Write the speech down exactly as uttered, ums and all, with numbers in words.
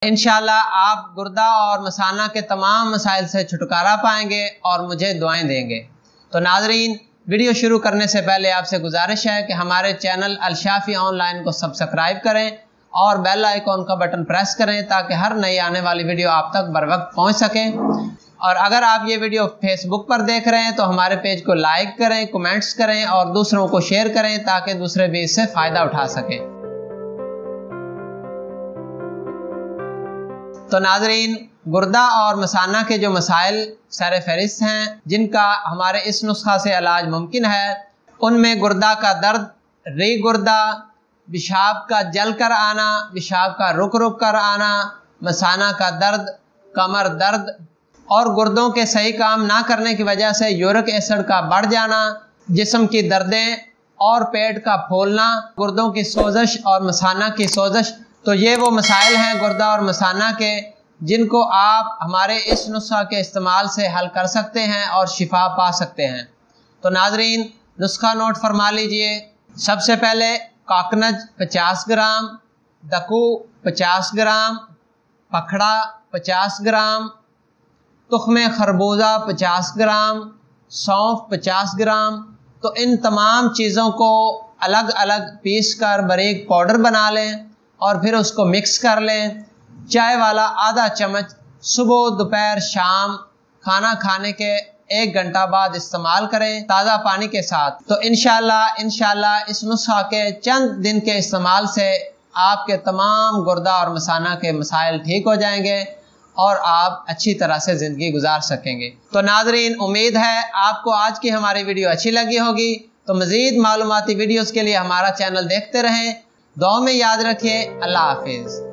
इंशाल्लाह आप गुर्दा और मसाना के तमाम मसाइल से छुटकारा पाएंगे और मुझे दुआएं देंगे। तो नाजरीन, वीडियो शुरू करने से पहले आपसे गुजारिश है कि हमारे चैनल अलशाफी ऑनलाइन को सब्सक्राइब करें और बेल आइकॉन का बटन प्रेस करें ताकि हर नई आने वाली वीडियो आप तक बर वक्त पहुँच सके। और अगर आप ये वीडियो फेसबुक पर देख रहे हैं तो हमारे पेज को लाइक करें, कमेंट्स करें और दूसरों को शेयर करें ताकि दूसरे भी इससे फ़ायदा उठा सकें। तो नाजरीन, गुर्दा और मसाना के जो मसाइल सर फहरिस्त हैं जिनका हमारे इस नुस्खा से इलाज मुमकिन है, उनमें गुर्दा का दर्द, री गुर्दा, पेशाब का जल कर आना, पेशाब का रुक रुक कर आना, मसाना का दर्द, कमर दर्द और गुर्दों के सही काम ना करने की वजह से यूरिक एसिड का बढ़ जाना, जिस्म की दर्दें और पेट का फूलना, गुर्दों की सोजश और मसाना की सोजश। तो ये वो मसाइल हैं गुर्दा और मसाना के जिनको आप हमारे इस नुस्खा के इस्तेमाल से हल कर सकते हैं और शिफा पा सकते हैं। तो नाजरीन, नुस्खा नोट फरमा लीजिए। सबसे पहले काकनज पचास ग्राम, दकू पचास ग्राम, पखड़ा पचास ग्राम, तुख्मे खरबूजा पचास ग्राम, सौंफ पचास ग्राम। तो इन तमाम चीज़ों को अलग अलग पीस कर बारीक पाउडर बना लें और फिर उसको मिक्स कर लें। चाय वाला आधा चम्मच सुबह, दोपहर, शाम खाना खाने के एक घंटा बाद इस्तेमाल करें ताज़ा पानी के साथ। तो इंशाल्लाह इंशाल्लाह इस नुस्खा के चंद दिन के इस्तेमाल से आपके तमाम गुर्दा और मसाना के मसाइल ठीक हो जाएंगे और आप अच्छी तरह से ज़िंदगी गुजार सकेंगे। तो नाजरीन, उम्मीद है आपको आज की हमारी वीडियो अच्छी लगी होगी। तो मज़ीद मालूमाती वीडियोज़ के लिए हमारा चैनल देखते रहें। दुआ में याद रखिए। अल्लाह हाफिज़।